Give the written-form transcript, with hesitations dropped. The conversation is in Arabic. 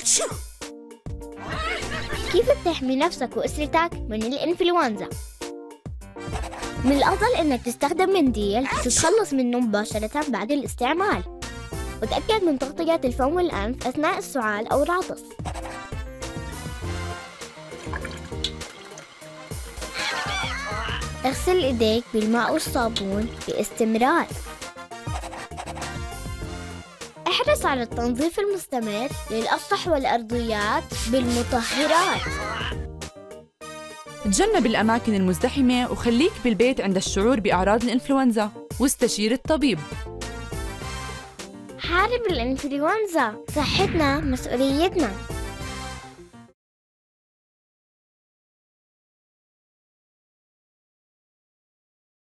كيف بتحمي نفسك وأسرتك من الإنفلونزا؟ من الأفضل إنك تستخدم منديل وتتخلص منه مباشرة بعد الاستعمال، وتأكد من تغطية الفم والأنف أثناء السعال أو العطس. اغسل إيديك بالماء والصابون باستمرار. احرص على التنظيف المستمر للأسطح والأرضيات بالمطهرات. تجنب الأماكن المزدحمة وخليك بالبيت عند الشعور بأعراض الإنفلونزا، واستشير الطبيب. حارب الإنفلونزا، صحتنا مسؤوليتنا.